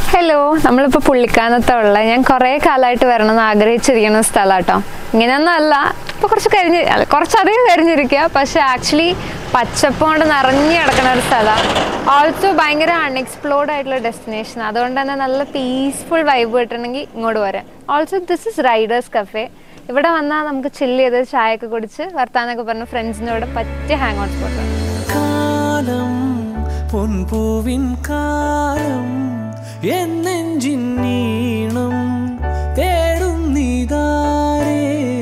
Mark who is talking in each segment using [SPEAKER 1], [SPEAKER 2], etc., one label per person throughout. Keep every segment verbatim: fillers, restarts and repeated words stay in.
[SPEAKER 1] Hello, നമ്മളിപ്പോൾ പുള്ളിക്കാനത്തുള്ള ഞാൻ കുറേ കാലമായിട്ട് വരണമെന്ന് ആഗ്രഹിച്ചിരിക്കുന്ന സ്ഥലം കേട്ടോ. ഇങ്ങനെയൊന്നും അല്ല, ഇപ്പോൾ കുറച്ച് കരിഞ്ഞ് കുറച്ചധികം കരിഞ്ഞിരിക്കുക, പക്ഷേ ആക്ച്വലി പച്ചപ്പ് കൊണ്ട് നിറഞ്ഞു കിടക്കുന്ന ഒരു സ്ഥലമാണ്. ഓൾസോ ഭയങ്കര അൺഎക്സ്പ്ലോർഡ് ആയിട്ടുള്ള ഡെസ്റ്റിനേഷൻ. അതുകൊണ്ട് തന്നെ നല്ല പീസ്ഫുൾ വൈബ് കിട്ടണമെങ്കിൽ ഇങ്ങോട്ട് വരാം. Also this is Riders Cafe. ഇവിടെ വന്നാൽ നമുക്ക് ചില്ല് ചെയ്ത് ചായയൊക്കെ കുടിച്ച് വർത്താനൊക്കെ പറഞ്ഞ് ഫ്രണ്ട്സിൻ്റെ കൂടെ പറ്റിയ ഹാങ് ഔട്ട് സ്പോട്ടാണ്.
[SPEAKER 2] പൊൻപൂവിൻ കാലം എന്നെഞ്ചിൻ നീണം തേടുന്നിതാരേ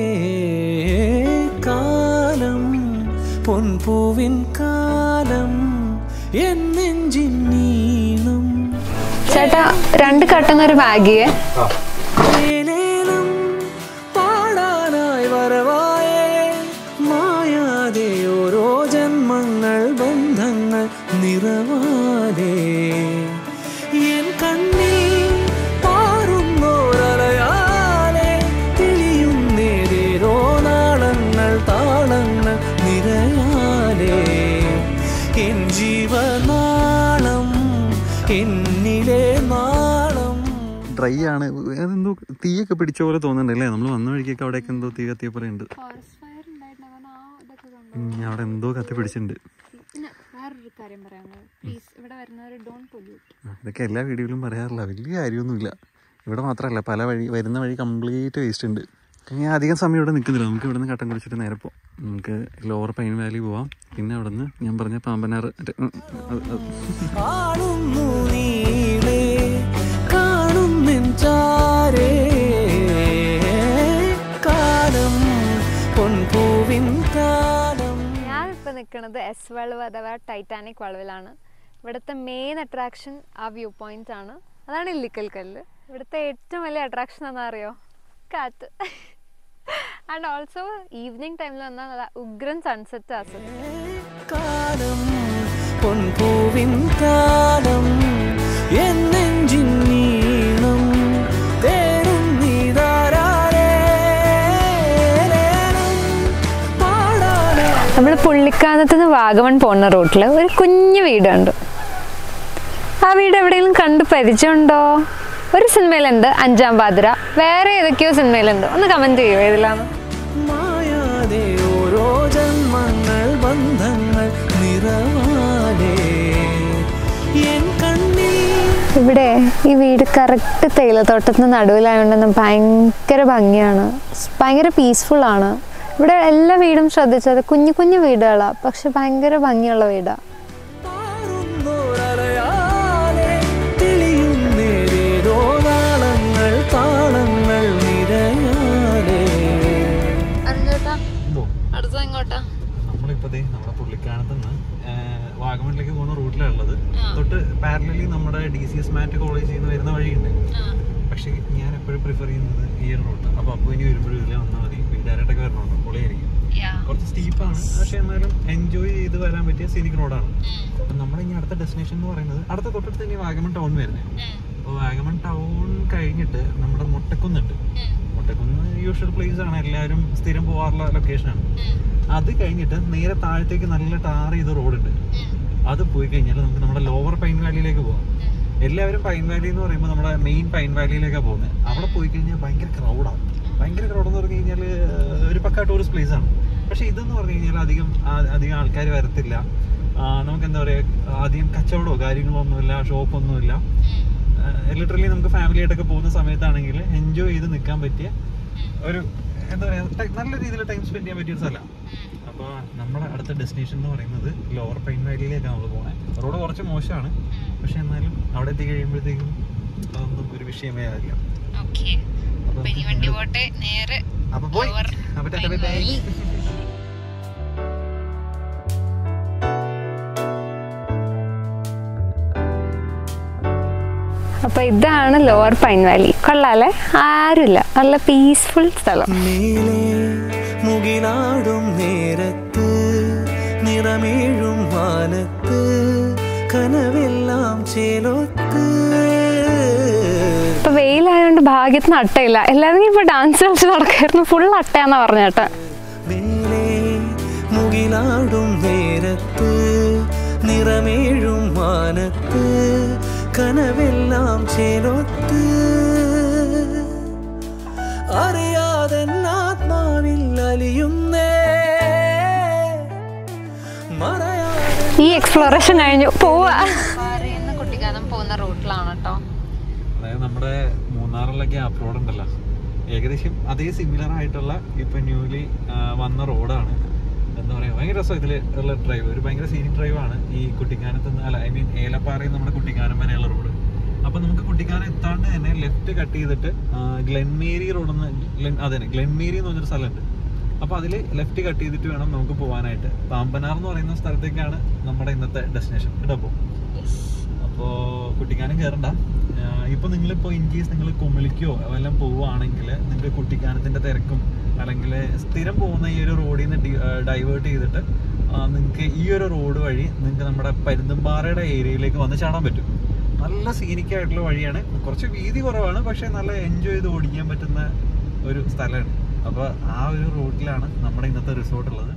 [SPEAKER 2] കാലം പൊൻപൂവിൻ കാലം എന്നെഞ്ചിൻ നീണം.
[SPEAKER 1] ചേട്ടാ, രണ്ട് കട്ടുന്നൊരു മാഗിയെ.
[SPEAKER 2] പാടാനായി വരവായേ മായാതെ ഓരോ ജന്മങ്ങൾ ബന്ധങ്ങൾ നിറവാതെ എൻ കണ്ണിൽ പാറുന്നോരലയാലെ തെളിയുന്നേരോ നാളങ്ങൾ താളങ്ങൾ നിറയാലെ എൻ ജീവനാളം എന്നിലെ നാളം.
[SPEAKER 3] ഡ്രൈ ആണ്, എന്തോ തീയൊക്കെ പിടിച്ച പോലെ തോന്നുന്നുണ്ടല്ലേ. നമ്മൾ വന്ന വഴിക്കൊക്കെ അവിടെയൊക്കെ എന്തോ തീ കത്തിയ പോലെ ഉണ്ട്. അവിടെ എന്തോ കത്തി പിടിച്ചിട്ടുണ്ട്. ഇതൊക്കെ എല്ലാ വീഡിയോയിലും പറയാറില്ല, വലിയ കാര്യമൊന്നുമില്ല. ഇവിടെ മാത്രമല്ല, പല വഴി വരുന്ന വഴി കംപ്ലീറ്റ് വേസ്റ്റ് ഉണ്ട്. ഞാൻ അധികം സമയം ഇവിടെ നിൽക്കുന്നില്ല. നമുക്ക് ഇവിടെ നിന്ന് കട്ടൻ കുടിച്ചിട്ട് നേരെ പോവാം. നമുക്ക് ലോവർ പൈൻ വാലി പോവാം. പിന്നെ അവിടെ നിന്ന് ഞാൻ പറഞ്ഞ പാമ്പനാറ്
[SPEAKER 1] ഞാനിപ്പോൾ നിൽക്കുന്നത് എസ് വളവ് അഥവാ ടൈറ്റാനിക് വളവിലാണ്. ഇവിടുത്തെ മെയിൻ അട്രാക്ഷൻ ആ വ്യൂ പോയിന്റ് ആണ്. അതാണ് ഇല്ലിക്കൽ കല്ല്. ഇവിടുത്തെ ഏറ്റവും വലിയ അട്രാക്ഷൻ എന്താ അറിയോ? കാറ്റ്. ആൻഡ് ഓൾസോ ഈവനിങ് ടൈമിൽ വന്നാൽ നല്ല ഉഗ്രൻ സൺസെറ്റ് ആസ്വദിക്കും. നമ്മൾ പുള്ളിക്കാനത്ത് നിന്ന് വാഗമൺ പോകുന്ന റൂട്ടിൽ ഒരു കുഞ്ഞു വീടുണ്ട്. ആ വീട് എവിടെയെങ്കിലും കണ്ട് പരിചയമുണ്ടോ? ഒരു സിനിമയിലുണ്ട്, അഞ്ചാം പാതിര. വേറെ ഏതൊക്കെയോ സിനിമയിലുണ്ട്. ഒന്ന് കമന്റ് ചെയ്യുമോ ഏതിലാണ്? ഇവിടെ ഈ വീട് കറക്റ്റ് തേയിലത്തോട്ടത്തിന് നടുവിലായതുകൊണ്ട് ഭയങ്കര ഭംഗിയാണ്, ഭയങ്കര പീസ്ഫുൾ ആണ്. ഇവിടെ എല്ലാ വീടും ശ്രദ്ധിച്ചത് കുഞ്ഞു കുഞ്ഞു വീടുകളാണ്, പക്ഷെ ഭയങ്കര ഭംഗിയുള്ള വീടാണ്.
[SPEAKER 3] നമ്മളിപ്പോ നമ്മുടെ പുള്ളിക്കാനത്ത് നിന്ന് വാഗമണിലേക്ക് പോകുന്ന റൂട്ടിലുള്ളത്. തൊട്ട് പാരലലി നമ്മുടെ ഡി സി എസ് മാറ്റ് കോളേജിൽ നിന്ന് വരുന്ന വഴിയുണ്ട്. പക്ഷെ ഞാൻ എപ്പോഴും പ്രിഫർ ചെയ്യുന്നത് ഈ ഒരു റൂട്ട്. അപ്പൊ അപ്പൊ ഇനി വരുമ്പോഴും ഇതിലെ വന്നാൽ മതി. ഡയറക്റ്റൊക്കെ വരണോട്ടോ, പൊളിയായിരിക്കും. കുറച്ച് സ്റ്റീപ്പാണ്, പക്ഷെ എന്നാലും എൻജോയ് ചെയ്ത് വരാൻ പറ്റിയ സീനിക് റോഡാണ്. അപ്പൊ നമ്മുടെ ഇനി അടുത്ത ഡെസ്റ്റിനേഷൻ എന്ന് പറയുന്നത് അടുത്ത തൊട്ടടുത്ത് തന്നെ വാഗമൺ ടൗൺ വരുന്നത്. അപ്പോൾ വാഗമൺ ടൗൺ കഴിഞ്ഞിട്ട് നമ്മുടെ മുട്ടക്കുന്നുണ്ട്. മുട്ടക്കുന്ന് യൂഷ്വൽ പ്ലേസ് ആണ്, എല്ലാവരും സ്ഥിരം പോകാറുള്ള ലൊക്കേഷനാണ്. അത് കഴിഞ്ഞിട്ട് നേരെ താഴത്തേക്ക് നല്ല ടാർ ചെയ്ത റോഡുണ്ട്. അത് പോയി കഴിഞ്ഞാൽ നമുക്ക് നമ്മുടെ ലോവർ പൈൻ വാലിയിലേക്ക് പോകാം. എല്ലാവരും പൈൻ വാലി എന്ന് പറയുമ്പോൾ നമ്മുടെ മെയിൻ പൈൻ വാലിയിലേക്കാണ് പോകുന്നത്. അവിടെ പോയി കഴിഞ്ഞാൽ ഭയങ്കര ക്രൗഡാണ്. ഭയങ്കര ക്രൗഡ് എന്ന് പറഞ്ഞു കഴിഞ്ഞാൽ ഒരു പക്ക ടൂറിസ്റ്റ് പ്ലേസ് ആണ്. പക്ഷെ ഇതെന്ന് പറഞ്ഞു കഴിഞ്ഞാൽ അധികം അധികം ആൾക്കാർ വരത്തില്ല. നമുക്ക് എന്താ പറയുക, അധികം കച്ചവടമോ കാര്യങ്ങളോ ഒന്നുമില്ല, ഷോപ്പൊന്നുമില്ല. ലിറ്ററലി നമുക്ക് ഫാമിലി ആയിട്ടൊക്കെ പോകുന്ന സമയത്താണെങ്കിൽ എൻജോയ് ചെയ്ത് നിൽക്കാൻ പറ്റിയ ഒരു എന്താ പറയുക, നല്ല രീതിയിൽ ടൈം സ്പെൻഡ് ചെയ്യാൻ പറ്റിയ ഒരു സ്ഥലമാണ്. അപ്പോൾ നമ്മുടെ അടുത്ത ഡെസ്റ്റിനേഷൻ എന്ന് പറയുന്നത് ലോവർ പൈൻ വാലിയിലേക്കാണ് നമ്മൾ പോകുന്നത്. റോഡ് കുറച്ച് മോശമാണ്, പക്ഷെ എന്നാലും അവിടെ എത്തി കഴിയുമ്പോഴത്തേക്കും അതൊന്നും ഒരു വിഷയമേ ആവില്ല. അപ്പൊ പോയി
[SPEAKER 1] അപ്പൊ ഇതാണ് ലോവർ പൈൻ വാലി. കൊള്ളാല്ലേ? ആരുമില്ല, നല്ല പീസ്ഫുൾ സ്ഥലം.
[SPEAKER 2] മുകിലാടും നേരത്ത് നിറമേഴും വാനത്ത് കനവെല്ലാം ചേലൊത്ത്.
[SPEAKER 1] ഇപ്പൊ വെയിലായോണ്ട് ഭാഗ്യത്തിന് അട്ടയില്ല, എല്ലാവരും ഇപ്പൊ ഡാൻസ് കളിച്ച് നടക്കായിരുന്നു. ഫുൾ അട്ടയാന്നാ പറഞ്ഞ ചേട്ടാ.
[SPEAKER 2] മുകിലാടും നേരത്ത് നിറമേഴും വാനത്ത് കനവെല്ലാം ചേല
[SPEAKER 1] എക്സ്പ്ലോറേഷൻ കഴിഞ്ഞു പോവാ. കുട്ടിക്കാനം പോകുന്ന റൂട്ടിലാണ് കേട്ടോ.
[SPEAKER 3] അതായത് നമ്മുടെ മൂന്നാറിലെ ഗ്യാപ്പ് റോഡ് ഉണ്ടല്ലോ, ഏകദേശം അതേ സിമിലർ ആയിട്ടുള്ള ഇപ്പൊ ന്യൂലി വന്ന റോഡാണ്. എന്താ പറയാ, ഭയങ്കര രസം ഇതില് ഉള്ള ഡ്രൈവ്. ഒരു ഭയങ്കര സീനിക് ഡ്രൈവ് ആണ് ഈ കുട്ടിക്കാനത്ത് നിന്ന്, അല്ല ഐ മീൻ ഏലപ്പാറയിൽ നമ്മുടെ കുട്ടിക്കാനം വരെയുള്ള റോഡ്. അപ്പൊ നമുക്ക് കുട്ടിക്കാനം എത്താണ്ട് തന്നെ ലെഫ്റ്റ് കട്ട് ചെയ്തിട്ട് ഗ്ലെൻമേരി റോഡെന്ന്, അതെ ഗ്ലെൻമേരി എന്ന് പറഞ്ഞൊരു സ്ഥലമുണ്ട്. അപ്പൊ അതില് ലെഫ്റ്റ് കട്ട് ചെയ്തിട്ട് വേണം നമുക്ക് പോകാനായിട്ട്. പാമ്പനാർ എന്ന് പറയുന്ന സ്ഥലത്തേക്കാണ് നമ്മുടെ ഇന്നത്തെ ഡെസ്റ്റിനേഷൻ ഇടപ്പോ. അപ്പോൾ കുട്ടിക്കാനം കയറണ്ട. ഇപ്പൊ നിങ്ങളിപ്പോ ഇൻ കേസ് നിങ്ങൾ കുമിളിക്കോ എല്ലാം പോവുകയാണെങ്കിൽ നിങ്ങൾക്ക് കുട്ടിക്കാനത്തിന്റെ തിരക്കും അല്ലെങ്കിൽ സ്ഥിരം പോകുന്ന ഈ ഒരു റോഡിൽ നിന്ന് ഡൈവേർട്ട് ചെയ്തിട്ട് നിങ്ങൾക്ക് ഈ ഒരു റോഡ് വഴി നിങ്ങൾക്ക് നമ്മുടെ പരുന്തുംപാറയുടെ ഏരിയയിലേക്ക് വന്ന് ചാടാൻ പറ്റും. നല്ല സീനിക് ആയിട്ടുള്ള വഴിയാണ്. കുറച്ച് വീതി കുറവാണ്, പക്ഷെ നല്ല എൻജോയ് ചെയ്ത് ഓടിക്കാൻ പറ്റുന്ന ഒരു സ്ഥലമാണ്. അപ്പോൾ ആ ഒരു റോഡിലാണ് നമ്മുടെ ഇന്നത്തെ റിസോർട്ട് ഉള്ളത്.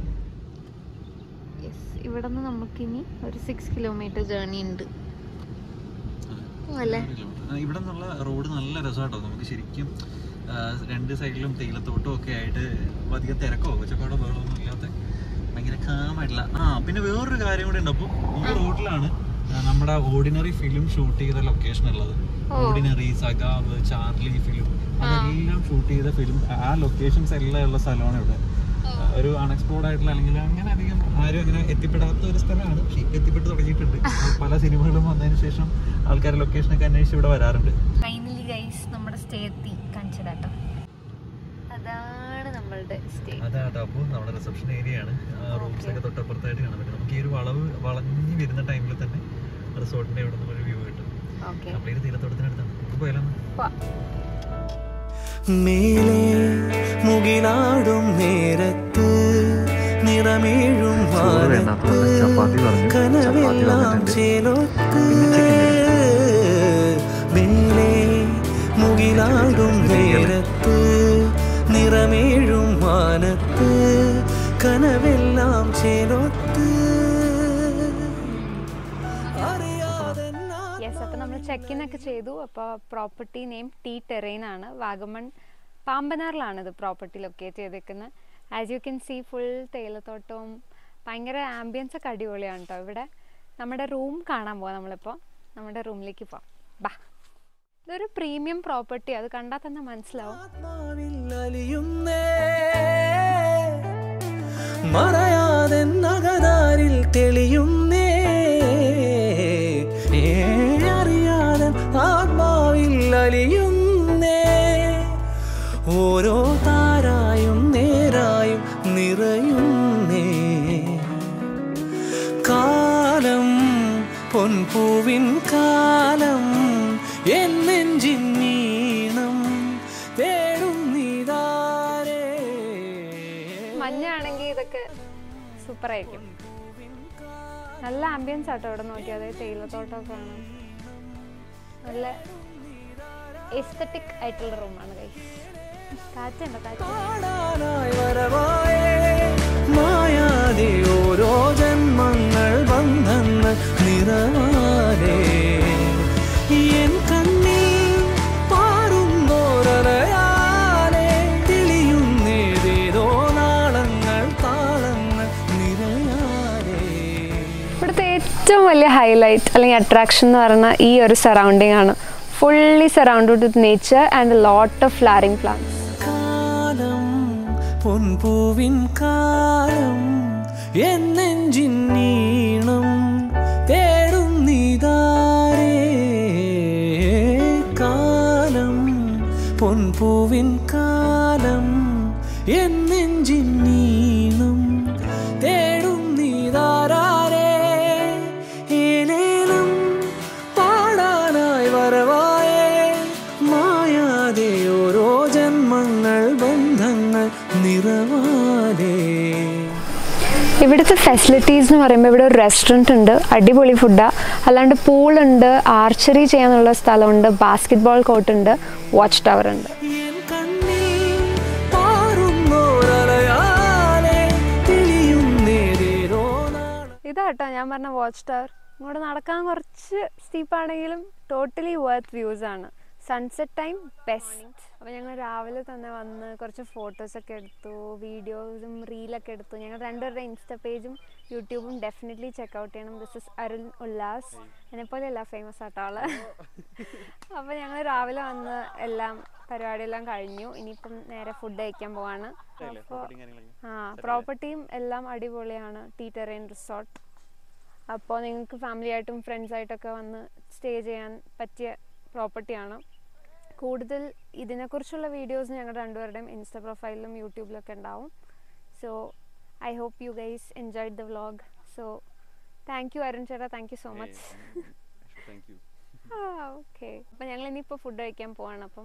[SPEAKER 1] ഇവിടെ നിന്ന് നമുക്കിനി ഒരു സിക്സ് കിലോമീറ്റർ ജേർണി ഉണ്ട് അല്ലേ.
[SPEAKER 3] ഇവിടെ നിന്നുള്ള റോഡ് നല്ല രസമാട്ടോ. നമുക്ക് ശരിക്കും രണ്ട് സൈഡിലും തേയിലത്തോട്ടം ഒക്കെ ആയിട്ട് അധികം തിരക്കോ കൊച്ചപ്പാടോ ബഹളമൊന്നും ഇല്ലാത്ത ഭയങ്കര കാമായിട്ടുള്ള. ആ പിന്നെ വേറൊരു കാര്യം കൂടെ ഉണ്ട്. അപ്പോൾ ഈ റോഡിലാണ് നമ്മുടെ ഓർഡിനറി ഫിലിം ഷൂട്ട് ചെയ്ത ലൊക്കേഷൻ ഉള്ളത്. ഓർഡിനറി, സഖാവ്, ചാർലി ഫിലിം അതെല്ലാം ഷൂട്ട് ചെയ്ത ഫിലിം ആ ലൊക്കേഷൻസ് എല്ലാം ഉള്ള സ്ഥലമാണ് ഇവിടെ. ഒരു അൺഎക്സ്പ്ലോർഡ് ആയിട്ടുള്ള അല്ലെങ്കിൽ അങ്ങനെ അധികം ആരും അങ്ങനെ എത്തിപ്പെടാത്ത ഒരു സ്ഥലമാണ്. പക്ഷേ എത്തിപ്പെട്ട് തുടങ്ങിയിട്ടുണ്ട്. പല സിനിമകളും വന്നതിന് ശേഷം ആൾക്കാർ ലൊക്കേഷനൊക്കെ അന്വേഷിച്ച് ഇവിടെ വരാറുണ്ട്.
[SPEAKER 1] ഫൈനലി ഗൈസ് നമ്മുടെ സ്റ്റേ എത്തി. കാണിച്ചതാട്ടോ, അതാണ് നമ്മളുടെ സ്റ്റേ.
[SPEAKER 3] അതാട്ടോ അപ്പോൾ നമ്മുടെ റിസപ്ഷൻ ഏരിയ ആണ്. റൂംസ് ഒക്കെ തൊട്ടപ്പുറത്തായിട്ട് കാണാൻ പറ്റും. നമുക്ക് ഈ ഒരു വളവ് വളഞ്ഞു വരുന്ന ടൈമിൽ തന്നെ റിസോർട്ടിന്റെ ഇവിടെ നിന്ന് ഒരു വ്യൂ കിട്ടും. കംപ്ലീറ്റ് തീരത്തോട്ടത്തിനടുത്താണ്. നമുക്ക് പോയാലോ?
[SPEAKER 2] മേലെ മുകിലാടും നേരത്ത് നിറമേഴും വാനത്ത് കനവെല്ലാം ചേലൊത്ത്. മേലെ മുകിലാടും നേരത്ത് നിറമേഴും വാനത്ത് കനവെല്ലാം ചേലൊത്ത്.
[SPEAKER 1] അപ്പോൾ നമ്മൾ ചെക്ക് ഇൻ ഒക്കെ ചെയ്തു. അപ്പോൾ പ്രോപ്പർട്ടി നെയിം ടീ ടെറൈൻ ആണ്. വാഗമൺ പാമ്പനാറിലാണ് ഇത് പ്രോപ്പർട്ടി ലൊക്കേറ്റ് ചെയ്തേക്കുന്നത്. As you can see full തേയിലത്തോട്ടവും ഭയങ്കര ആംബിയൻസ് ഒക്കെ അടിപൊളിയാണ് കേട്ടോ. ഇവിടെ നമ്മുടെ റൂം കാണാൻ പോവാം. നമ്മളിപ്പോൾ നമ്മുടെ റൂമിലേക്ക് പോവാം. ബാ, ഇതൊരു പ്രീമിയം പ്രോപ്പർട്ടി, അത് കണ്ടാൽ തന്നെ മനസ്സിലാവും.
[SPEAKER 2] മറയാതെ നഗതാരിൽ തെളിയുന്നേ, അറിയാതെ ആത്മാവിൽ അലിയുന്നേ, ഓരോ താരായും നേരായും നിറയുന്നേ. കാലം പൊൻപൂവിൻ കാലം എന്നെഞ്ചിൻ നീണം തേടും നീതാരേ.
[SPEAKER 1] മഞ്ഞാണെങ്കിൽ ഇതൊക്കെ സൂപ്പർ ആയിരിക്കും. നല്ല ആംബിയൻസ് ആട്ടോ ഇവിടെ നോക്കിയാൽ. അതായത് തേയിലത്തോട്ടമൊക്കെ കാണാം. നല്ല എസ്തറ്റിക് ആയിട്ടുള്ള റൂമാണ് ഗൈസ്. കാറ്റുണ്ടോ?
[SPEAKER 2] മായാതെ ഓരോ ജന്മങ്ങൾ ബന്ധങ്ങൾ നിറവാതെ എൻ കണ്ണിൽ പാറുന്നോരലയാലെ തെളിയുന്നേതേതോ നാളങ്ങൾ താളങ്ങൾ നിറയാതെ.
[SPEAKER 1] ഇവിടുത്തെ ഏറ്റവും വലിയ ഹൈലൈറ്റ് അല്ലെങ്കിൽ അട്രാക്ഷൻ എന്ന് പറയുന്ന ഈ ഒരു സറൗണ്ടിങ് ആണ്. Fully surrounded with nature and lot of flowering plants.
[SPEAKER 2] കാലം പൊൻപൂവിൻ കാലം എന്നെഞ്ചിൻ നീണം തേടും നീതാരേ. കാലം പൊൻപൂവിൻ കാലം എന്നെഞ്ചിൻ നീണം തേടും നീതാരേ. ഏലേലം പാടാനായി വരവായേ മായാതെ ഓരോ ജന്മങ്ങൾ ബന്ധങ്ങൾ നിറവാലേ.
[SPEAKER 1] ഇവിടുത്തെ ഫെസിലിറ്റീസ് എന്ന് പറയുമ്പോൾ ഇവിടെ ഒരു റെസ്റ്റോറൻറ്റ് ഉണ്ട്, അടിപൊളി ഫുഡാണ്. അല്ലാണ്ട് പൂളുണ്ട്, ആർച്ചറി ചെയ്യാനുള്ള സ്ഥലമുണ്ട്, ബാസ്കറ്റ് ബോൾ കോർട്ട് ഉണ്ട്, വാച്ച് ടവർ ഉണ്ട്. ഇതാട്ടോ ഞാൻ പറഞ്ഞ വാച്ച് ടവർ. ഇങ്ങോട്ട് നടക്കാൻ കുറച്ച് സ്റ്റീപ്പാണെങ്കിലും ടോട്ടലി വർത്ത് വ്യൂസ് ആണ്. Sunset time best. അപ്പോൾ ഞങ്ങൾ രാവിലെ തന്നെ വന്ന് കുറച്ച് ഫോട്ടോസൊക്കെ എടുത്തു, വീഡിയോസും റീലൊക്കെ എടുത്തു. ഞങ്ങൾ രണ്ടുപേരുടെ ഇൻസ്റ്റ പേജും യൂട്യൂബും ഡെഫിനറ്റ്ലി ചെക്കൗട്ട് ചെയ്യണം. This is Arun Ullas. എന്നെപ്പോലെയല്ല ഫേമസ് ആട്ടോ ആള്. അപ്പോൾ ഞങ്ങൾ രാവിലെ വന്ന് എല്ലാം പരിപാടിയെല്ലാം കഴിഞ്ഞു. ഇനിയിപ്പം നേരെ ഫുഡ് കഴിക്കാൻ പോവാണ്. അപ്പോൾ ആ പ്രോപ്പർട്ടിയും എല്ലാം അടിപൊളിയാണ്, ടീ ടെറൈൻ റിസോർട്ട്. അപ്പോൾ നിങ്ങൾക്ക് ഫാമിലി ആയിട്ടും ഫ്രണ്ട്സായിട്ടൊക്കെ വന്ന് സ്റ്റേ ചെയ്യാൻ പറ്റിയ പ്രോപ്പർട്ടിയാണ്. കൂടുതൽ ഇതിനെക്കുറിച്ചുള്ള വീഡിയോസ് ഞങ്ങളുടെ രണ്ടുപേരുടെയും ഇൻസ്റ്റ പ്രൊഫൈലിലും യൂട്യൂബിലൊക്കെ ഉണ്ടാവും. So I hope you guys enjoyed the vlog. So thank you Arun ചേട്ടാ, താങ്ക് യു സോ മച്ച്. ആ ഓക്കെ, അപ്പം ഞങ്ങൾ ഇനിയിപ്പോൾ ഫുഡ് കഴിക്കാൻ പോവാണ്. അപ്പം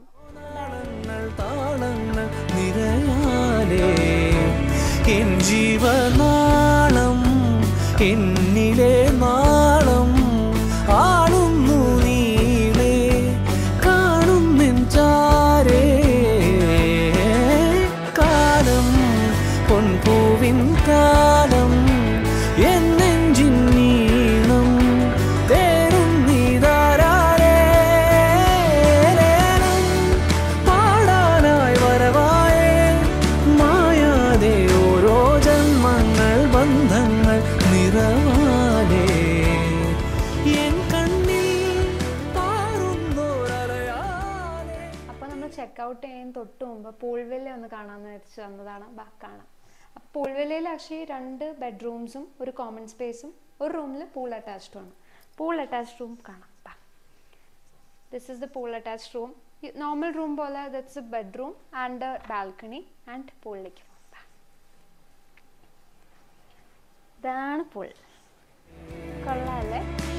[SPEAKER 2] എൻ ജീവനാളം എന്നിലെ നാളം ആളുന്നു നീളെ കാണുന്നെൻ ചാരേ കാലം പൊൻപൂവിൻ കാലം എൻ നെഞ്ചിൻ നീളം തേരും നീതാരേ പാടാനായി വരവായേ മായാതെ ഓരോ ജന്മങ്ങൾ ബന്ധങ്ങൾ നിറവാലേ എൻ കണ്ണിൽ പാറുന്നോരലയാലേ.
[SPEAKER 1] അപ്പോൾ നമ്മൾ ചെക്കൗട്ട് ചെയ്യാൻ തൊട്ട് മുമ്പ് പൂൾവെല്ല ഒന്ന് കാണാമെന്ന് വെച്ച് വന്നതാണ്. ബാ കാണാം. അപ്പോൾ പൂൾവെല്ലയിൽ ആക്ച്വലി രണ്ട് ബെഡ്റൂംസും ഒരു കോമൺ സ്പേസും ഒരു റൂമിൽ പൂൾ അറ്റാച്ച്ഡും ആണ്. പൂൾ അറ്റാച്ച്ഡ് റൂം കാണാം. ബാ, this is the pool attached room. Normal room പോലെ that's a bedroom and balcony and പൂളിലേക്ക് പോകാം. ഇതാണ് പൂൾ. കൊള്ളാമല്ലേ?